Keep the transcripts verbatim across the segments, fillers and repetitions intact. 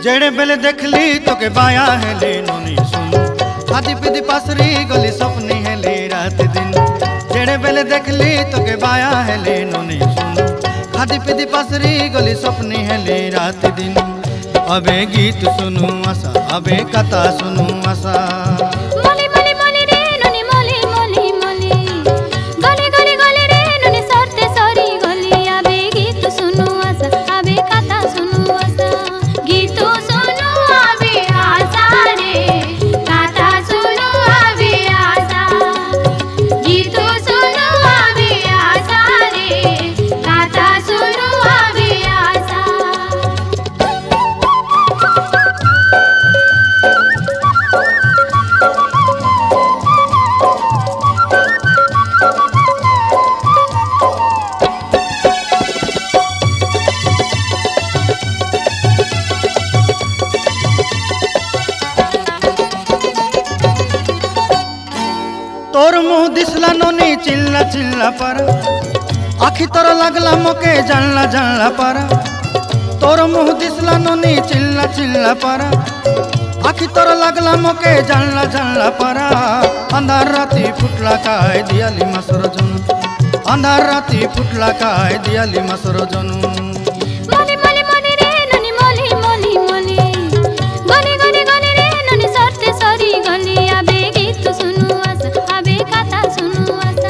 जेनेबेले देखली तोके बाया हेले नोनी सुनु खादी पीदी पासरी गली सपनी हेले रात दिन। जेनेबेले देखली तोके बाया हेले नोनी सुनु खादी पीदी पासरी गली सपनी हेले रात दिन। अबे गीत सुनु आशा अबे कथा सुनु आशा मोली मोली मोली रे नोनी मोली मोली मोली गली गली गली रे नोनी सरते सरी गली। अबे गीत सुनु आशा अबे कथा सुनु आशा गीत सुनु अबे आशा रे कथा सुनु अबे आशा गीत सुनु अबे आशा रे कथा सुनु अबे आशा। तोर मुँह दिसला नोनी चिल्ला चिल्ला पर आखी तोर लगला मोके जानला जानला पर। तोर मुँह दिसला नोनी चिल्ला चिल्ला पर आखी तोर लगला मोके जानला जानला पर। अंधार राती फुटला काय दियाली मसर जनु अंधार राती फुटला काय दियाली मसर जनु। मोली मोली मोली रे नोनी मोली मोली मोली गली गली गली रे नोनी सरते सरी गली। अबे गीत सुनु आशा अबे कथा सुनु आशा।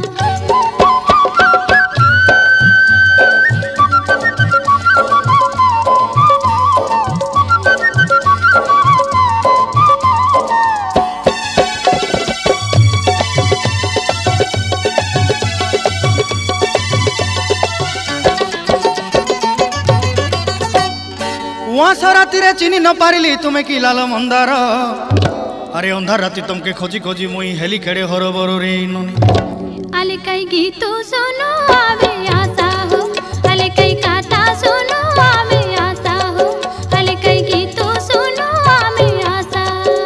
वहाँ राति रे चिनी न पारिली तुम्हें कि लाल मंदार। अरे अंधार राति तुमके खोजी खोजी मुई हेली खेड़े हर बरो रे नोनी। अले कई गीत सुनु अबे आशा हो अले कई कथा सुनु अबे आशा हो अले कई गीत सुनु अबे आशा।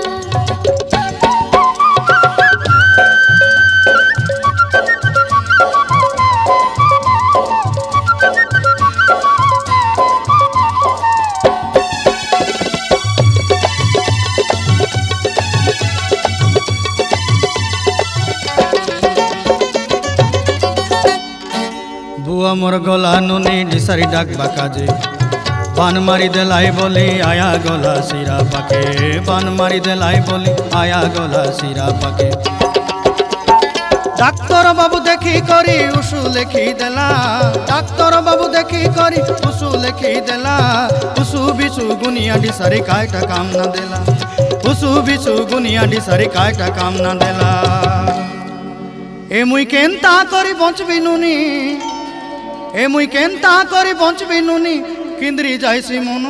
बुआ मोर गला नोनी डिसारी डाक बाकाजे बान मारी देलाई बोली आया गला सिरा पाके। बान मारी देलाई बोली आया गला सिरा पाके। डाक्तर बाबू देखी करी उषु लेखी देला डाक्तर बाबू देखी करी उषु लेखी देला। उषु बिसु गुनिया डिसारी कायटा काम ना देला उषु बिसु गुनिया डिसारी कायटा काम ना देला। ए मुई केनता करी बंचबी नुनी ए मुई केनता करी बंचबी नुनी किंद्री जाइसी मनु।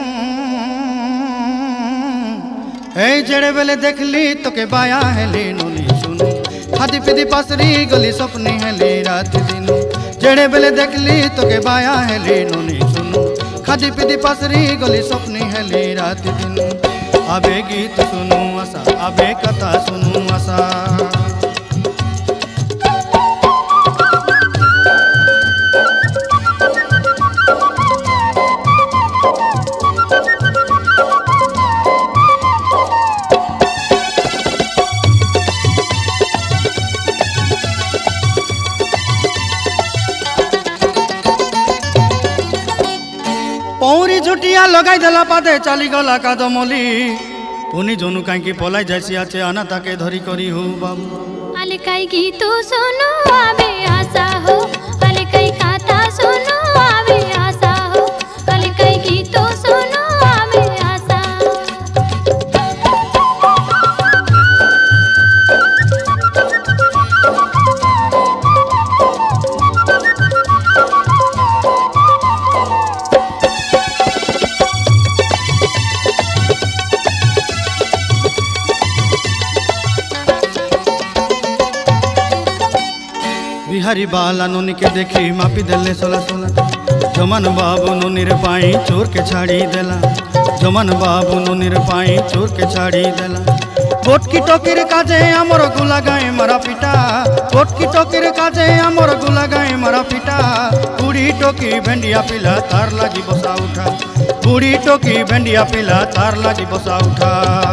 ए जेनेबेले देखली तोके बाया हेली नुनी सुनु खादी पीदी पासरी गली सपनी हेली रात दिन। जेनेबेले देखली तोके बाया हेली नुनी सुनु खादी पीदी पासरी गली सपनी हेली रात दिन। अबे गीत सुनु आशा अबे कथा सुनु आशा। पौरी झुटिया लगाई देला पादे चाली गला कादमली। पुनी जोनु काई पलाई जाइसी आचे आना ताके धरी करी हो बाबू। अले कई गीत सुनु अबे आशा हो अले कई कथा सुनु अबे आशा हो अले कई गीत सुनु अबे आशा। बिहारी बाला नोनी के देखी मापी देले सोला सोला। जमन बाबू नोनीर पाई चोर के छाड़ी देला जमन बाबू नोनीर पाई चोर के छाड़ी देला। पोटकी टोकीर काजे आमर गुला गाए मारा पिटा पोटकी टोकीर काजे आमर गुला गाए मारा पिटा। कुड़ी टोकी भेंडिया पिला तार लागी बसा उठा बुढ़ी टोकी भेंडिया पिला तार लागी बसा उठा।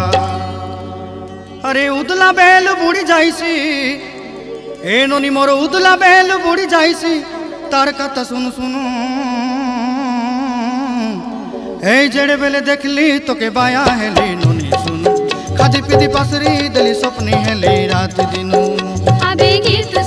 अरे उदला बेल बुढ़ी जाइसी ए ननी मोर उदला बेल बुढ़ी जाइसी तार कथा सुन सुनु ए जेड़े बेले देखली तोके बाया हेली ननी सुनु खादी पीदी पासरी दली सपनी हेली रात दिनु। आबे गीत